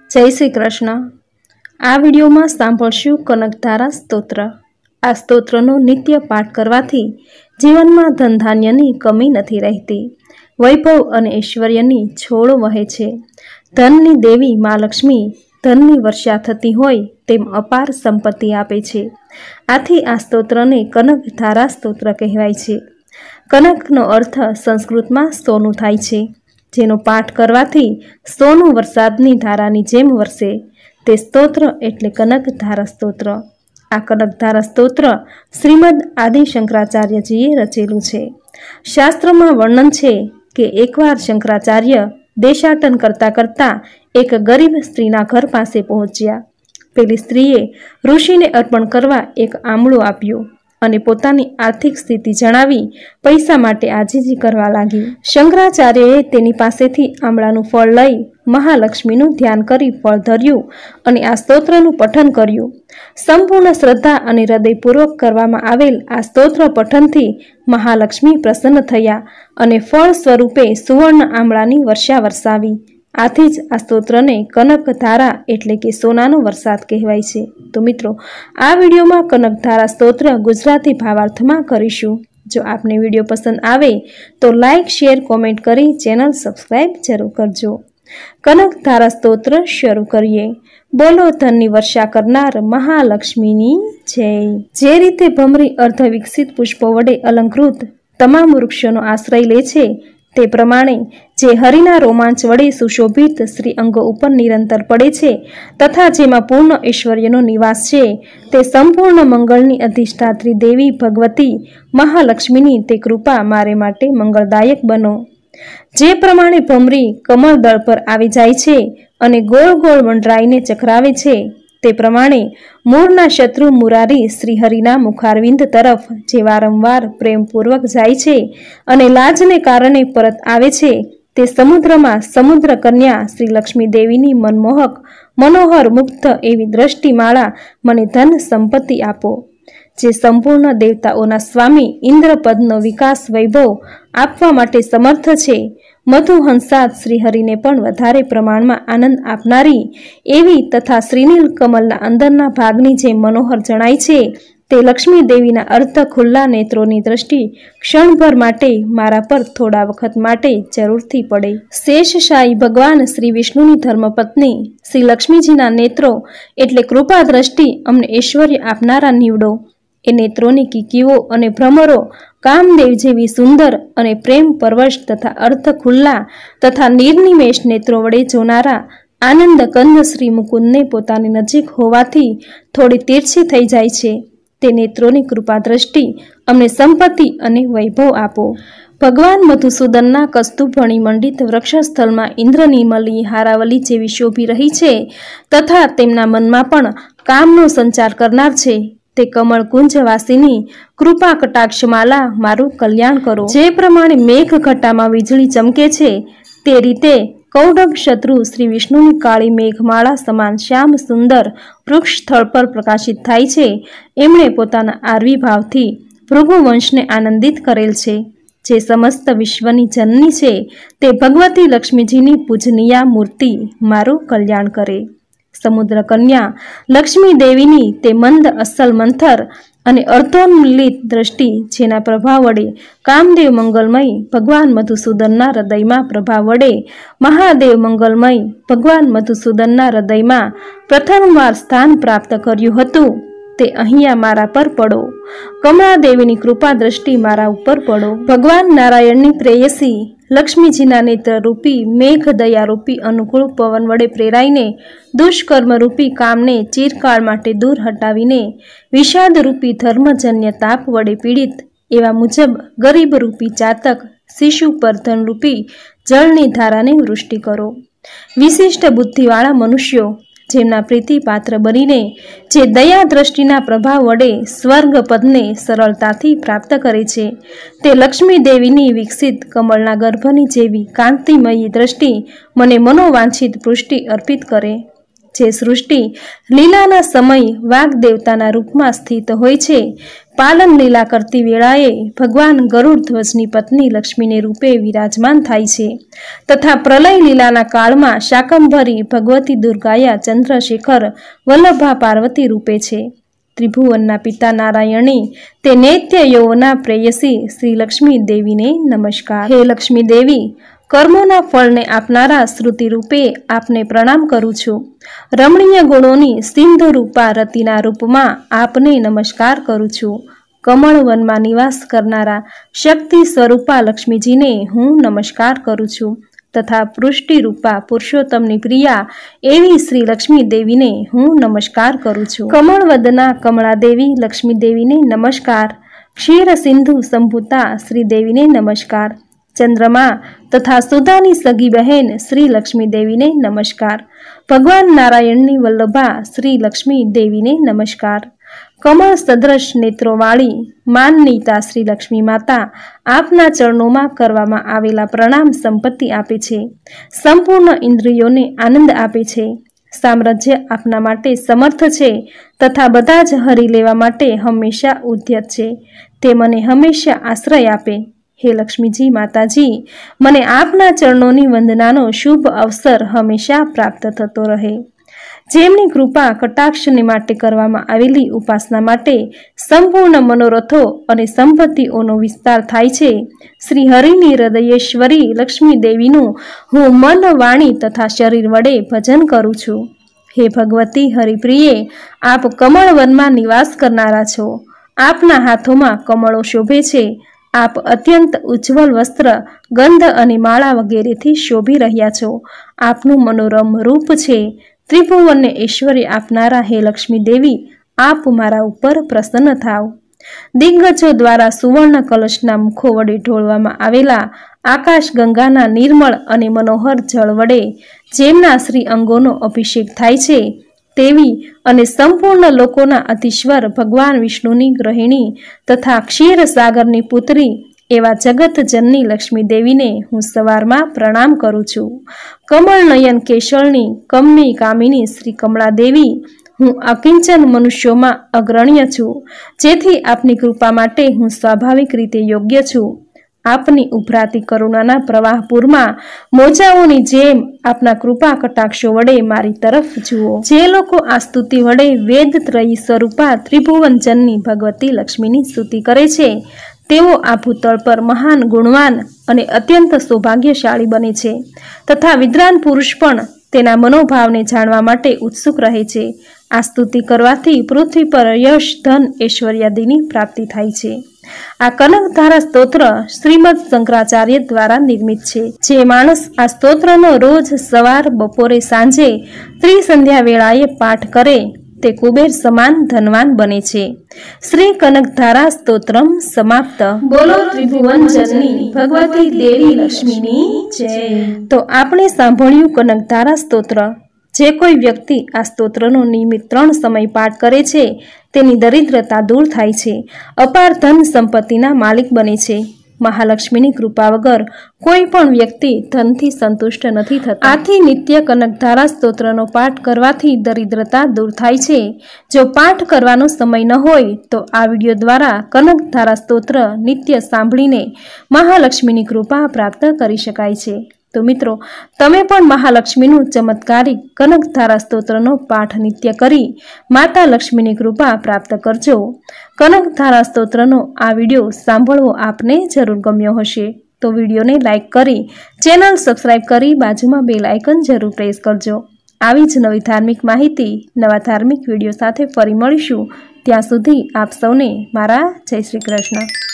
जय श्री कृष्ण। आ विडियो में सांभळशुं कनकधारा स्तोत्र। आ स्तोत्रनो नित्य पाठ करवाथी जीवन में धन धान्यनी कमी नहीं रहती, वैभव अने ऐश्वर्यनी छोड़ वहे छे। धननी देवी मां लक्ष्मी धननी वर्षा थती होय तेम अपार संपत्ति आपे छे। आथी आ स्तोत्रने कनकधारा स्तोत्र कहेवाय छे। कनकनो अर्थ संस्कृत में सोनु थाय छे, जेनो पाठ करवाथी सोनु वरसादनी धारानी जेम वरसे ते स्तोत्र एटले कनकधारा स्तोत्र। आ कनकधारा स्तोत्र श्रीमद आदि शंकराचार्यजीए रचेलुं छे। शास्त्रों वर्णन छे के एकवार शंकराचार्य देशाटन करता करता एक गरीब स्त्रीना घर पासे पहोंच्या। पेली स्त्रीए ऋषिने अर्पण करवा एक आमळुं आप्युं અને પોતાની આર્થિક સ્થિતિ જણાવી પૈસા માટે આજીજી કરવા લાગી। શંકરાચાર્યએ તેની પાસેથી આમળાનું ફળ લઈ મહાલક્ષ્મીનું ધ્યાન કરી ફળ ધર્યું અને આ સ્તોત્રનું પઠન કર્યું। સંપૂર્ણ શ્રદ્ધા અને હૃદયપૂર્વક કરવામાં આવેલ આ સ્તોત્ર પઠનથી મહાલક્ષ્મી પ્રસન્ન થયા અને ફળ સ્વરૂપે સુવર્ણ આમળાની વર્ષા વરસાવી। आथी ज आ स्तोत्र ने कनकधारा एटले के सोनानो वरसाद कहेवाय छे। तो मित्रों, आ विडियो में कनकधारा स्तोत्र गुजराती भावार्थ में करीशुं। जो आपने विडियो पसंद आवे तो लाइक, शेर, कॉमेंट करी चेनल सब्सक्राइब जरूर करजो। कनकधारा स्तोत्र शुरू करिए। बोलो धननी वर्षा करनार महालक्ष्मीनी जय। जे रीते भमरी अर्धविकसित पुष्पो वडे अलंकृत तमाम वृक्षोनो आश्रय ले छे ते प्रमाणे जे हरिना रोमांच वडे सुशोभित श्री अंगो उपर निरंतर पड़े छे तथा जेमां पूर्ण ऐश्वर्यनो निवास छे ते संपूर्ण मंगलनी अधिष्ठात्री देवी भगवती महालक्ष्मीनी ते कृपा मारे माटे मंगलदायक बनो। जे प्रमाणे भमरी कमल दळ पर आवी जाय छे अने गोल गोल मंडराईने चक्रावे छे ते प्रमाणे मूळना शत्रु मुरारी श्रीहरिना मुखारविंद तरफ जे वारंवार प्रेमपूर्वक जाय छे अने लाजने कारणे परत आवे छे ते समुद्रमा समुद्र कन्या श्री लक्ष्मी देवीनी मनमोहक मनोहर मुग्ध एवी दृष्टिमाळा मने धन संपत्ति आपो। जे संपूर्ण देवताओना स्वामी इंद्रपदनो विकास वैभव आपवा माटे समर्थ छे। मधुहंसाद श्रीहरिने पण वधारे प्रमाणमां आनंद आपनारी एवी तथा श्रीनील कमलना अंदરના ભાગની જે મનોહર જણાય છે તે લક્ષ્મી દેવીના અર્ધ ખુલ્લા નેત્રોની દ્રષ્ટિ ક્ષણભર માટે મારા પર થોડા વખત માટે જરૂરથી પડે। શેષશાહી ભગવાન શ્રી વિષ્ણુની ધર્મપત્ની શ્રી લક્ષ્મીજીના નેત્રો એટલે કૃપા દ્રષ્ટિ અમને ઐશ્વર્ય આપનારા નીવડો। એ નેત્રોની કીકીઓ અને ભ્રમરો કામદેવ જેવી સુંદર અને પ્રેમ પરવશ તથા અર્થ ખુલ્લા તથા નિર્નિમેષ નેત્રો વડે જોનારા આનંદ કંદ શ્રી મુકુંદને પોતાની નજીક હોવાથી થોડી તીરછી થઈ જાય છે। તે નેત્રોની કૃપા દ્રષ્ટિ અમને સંપત્તિ અને વૈભવ આપો। ભગવાન મધુસૂદનના કસ્તુભણી મંડિત વૃક્ષસ્થળમાં ઇન્દ્રનીમલી હારાવલી જેવી શોભી રહી છે તથા તેમના મનમાં પણ કામનો સંચાર કરનાર છે। તે કમળ કુંજવાસીની કૃપા કટાક્ષમાલા મારું કલ્યાણ કરો। જે પ્રમાણે મેઘ ઘટામાં વીજળી ચમકે છે તે રીતે કૌડબ શત્રુ શ્રી વિષ્ણુની કાળી મેઘમાળા સમાન શ્યામ સુંદર વૃક્ષ સ્થળ પર પ્રકાશિત થાય છે। એમણે પોતાના આરવી ભાવથી ભૃગુ વંશને આનંદિત કરેલ છે। જે સમસ્ત વિશ્વની જનની છે તે ભગવતી લક્ષ્મીજીની પૂજનીય મૂર્તિ મારું કલ્યાણ કરે। समुद्र कन्या लक्ष्मी देवीनी ते मंद असल मंथर अने अर्थोन्मिलित दृष्टि जेना प्रभाव वडे कामदेव मंगलमय भगवान मधुसूदनना हृदयमां प्रभाव वडे महादेव मंगलमय भगवान मधुसूदनना हृदयमां प्रथमवार स्थान प्राप्त कर्युं हतुं ते अहींया मारा पर पड़ो। कमला देवीनी कृपा दृष्टि मारा उपर पड़ो। भगवान नारायणनी प्रेयसी लक्ष्मीजीना नेत्र रूपी मेघ दया रूपी अनुकूल पवन वडे प्रेराईने दुष्कर्म रूपी कामने चिरकाल माटे दूर हटावीने विषाद रूपी धर्मजन्य ताप वडे पीड़ित एवा मुजब गरीब रूपी चातक शिशु पर धन रूपी जलनी धाराने वृष्टि करो। विशिष्ट बुद्धिवाळा मनुष्यो जेमना प्रीति पात्र बनीने जे दया दृष्टिना प्रभाव वडे स्वर्ग पदने सरलताथी प्राप्त करे छे ते लक्ष्मी देवीनी विकसित कमलना गर्भनी जेवी कांतिमयी दृष्टि मने मनोवांछित पुष्टि अर्पित करे। जे सृष्टि लीलाना समय वाग्देवताना रूपमां स्थित होय छे પાલન લીલા કરતી વેળાએ ભગવાન ગરુડ ધ્વજની પત્ની લક્ષ્મીને રૂપે વિરાજમાન થાય છે તથા પ્રલય લીલાના કાળમાં શાકંભરી ભગવતી દુર્ગાયા ચંદ્રશેખર વલ્લભા પાર્વતી રૂપે છે। ત્રિભુવનના પિતા નારાયણે તે નૈત્ય યૌવના પ્રેયસી શ્રી લક્ષ્મી દેવીને નમસ્કાર। હે લક્ષ્મી દેવી, કર્મોના ફળને આપનારા શ્રુતિ રૂપે આપને પ્રણામ કરું છું। રમણીય ગુણોની સિંધુ રૂપા રતિના રૂપમાં આપને નમસ્કાર કરું છું। કમળ વનમાં નિવાસ કરનારા શક્તિ સ્વરૂપા લક્ષ્મીજીને હું નમસ્કાર કરું છું તથા પૃષ્ટિ રૂપા પુરુષોત્તમની પ્રિયા એવી શ્રી લક્ષ્મી દેવીને હું નમસ્કાર કરું છું। કમળવદના કમળા દેવી લક્ષ્મી દેવીને નમસ્કાર। ક્ષીર સિંધુ સંભૂતા શ્રી દેવીને નમસ્કાર। ચંદ્રમા તથા સુધાની સગી બહેન શ્રી લક્ષ્મી દેવીને નમસ્કાર। ભગવાન નારાયણની વલ્લભા શ્રી લક્ષ્મી દેવીને નમસ્કાર। કમળ સદ્રશ નેત્રોવાળી માનનીતા શ્રી લક્ષ્મી માતા આપના ચરણોમાં કરવામાં આવેલા પ્રણામ સંપત્તિ આપે છે, સંપૂર્ણ ઇન્દ્રિયોને આનંદ આપે છે, સામ્રાજ્ય આપના માટે સમર્થ છે તથા બધા જ હરી લેવા માટે હંમેશા ઉદ્યત છે। તે મને હંમેશા આશ્રય આપે। હે લક્ષ્મીજી માતાજી, મને આપના ચરણોની વંદનાનો શુભ અવસર હંમેશા પ્રાપ્ત થતો રહે। જેમની કૃપા કટાક્ષને માટે કરવામાં આવેલી ઉપાસના માટે સંપૂર્ણ મનોરથો અને સંપત્તિઓનો વિસ્તાર થાય છે, શ્રી હરિની હૃદયેશ્વરી લક્ષ્મી દેવીનું હું મન, વાણી તથા શરીર વડે ભજન કરું છું। હે ભગવતી હરિપ્રિયે, આપ કમળવનમાં નિવાસ કરનારા છો। આપના હાથોમાં કમળો શોભે છે। આપ અત્યંત ઉજ્જવલ વસ્ત્ર, ગંધ અને માળા વગેરેથી શોભી રહ્યા છો। આપનું મનોરમ રૂપ છે। ત્રિભુવનને ઐશ્વર્ય આપનારા હે લક્ષ્મી દેવી, આપ મારા ઉપર પ્રસન્ન થાવ। દિગ્ગજો દ્વારા સુવર્ણ કલશના મુખો વડે ઢોળવામાં આવેલા આકાશ ગંગાના નિર્મળ અને મનોહર જળ વડે જેમના શ્રી અંગોનો અભિષેક થાય છે તેવી અને સંપૂર્ણ લોકોના અધીશ્વર ભગવાન વિષ્ણુની ગૃહિણી તથા ક્ષીર સાગરની પુત્રી એવા જગતજનની લક્ષ્મી દેવીને હું સવારમાં પ્રણામ કરું છું। કમળનયન કેશળની કમની કામિની શ્રી કમળા દેવી, હું અકિંચન મનુષ્યોમાં અગ્રણ્ય છું, જેથી આપની કૃપા માટે હું સ્વાભાવિક રીતે યોગ્ય છું। આપની ઉભરાતી કરુણાના પ્રવાહપુરમાં મોજાઓની જેમ આપના કૃપા કટાક્ષો વડે મારી તરફ જુઓ। જે લોકો આ સ્તુતિ વડે વેદત્રયી સ્વરૂપા ત્રિભુવનજનની ભગવતી લક્ષ્મીની સ્તુતિ કરે છે તેઓ આ ભૂતળ પર મહાન, ગુણવાન અને અત્યંત સૌભાગ્યશાળી બને છે તથા વિદ્વાન પુરુષ પણ તેના મનોભાવને જાણવા માટે ઉત્સુક રહે છે। આ સ્તુતિ કરવાથી પૃથ્વી પર યશ, ધન, ઐશ્વર્યાદિની પ્રાપ્તિ થાય છે। આ કનકધારા સ્તોત્ર શ્રીમદ શંકરાચાર્ય દ્વારા નિર્મિત છે। જે માણસ આ સ્તોત્રનો રોજ સવાર, બપોરે, સાંજે ત્રિસંધ્યા વેળાએ પાઠ કરે તે કુબેર સમાન ધનવાન બને છે। શ્રી કનકધારા સ્તોત્રમ સમાપ્ત। બોલો ત્રિભુવન જનની ભગવતી દેવી લક્ષ્મીની જય। તો આપણે સાંભળ્યું કનકધારા સ્તોત્ર। જે કોઈ વ્યક્તિ આ સ્તોત્રનો નિયમિત 3 સમય પાઠ કરે છે તેની દરિદ્રતા દૂર થાય છે, અપાર ધન સંપત્તિના માલિક બને છે। મહાલક્ષ્મીની કૃપા વગર કોઈ પણ વ્યક્તિ ધનથી સંતુષ્ટ નથી થતા। આથી નિત્ય કનકધારા સ્તોત્રનો પાઠ કરવાથી દરિદ્રતા દૂર થાય છે। જો પાઠ કરવાનો સમય ન હોય તો આ વિડીયો દ્વારા કનકધારા સ્તોત્ર નિત્ય સાંભળીને મહાલક્ષ્મીની કૃપા પ્રાપ્ત કરી શકાય છે। તો મિત્રો, તમે પણ મહાલક્ષ્મીનું ચમત્કારિક કનકધારા સ્તોત્રનો પાઠ નિત્ય કરી માતા લક્ષ્મીની કૃપા પ્રાપ્ત કરજો। કનકધારા સ્તોત્રનો આ વિડીયો સાંભળવો આપને જરૂર ગમ્યો હશે તો વિડીયોને લાઇક કરી, ચેનલ સબસ્ક્રાઇબ કરી બાજુમાં બેલ આઇકન જરૂર પ્રેસ કરજો। આવી જ નવી ધાર્મિક માહિતી, નવા ધાર્મિક વિડીયો સાથે ફરી મળીશું। ત્યાં સુધી આપ સૌને મારા જય શ્રી કૃષ્ણ।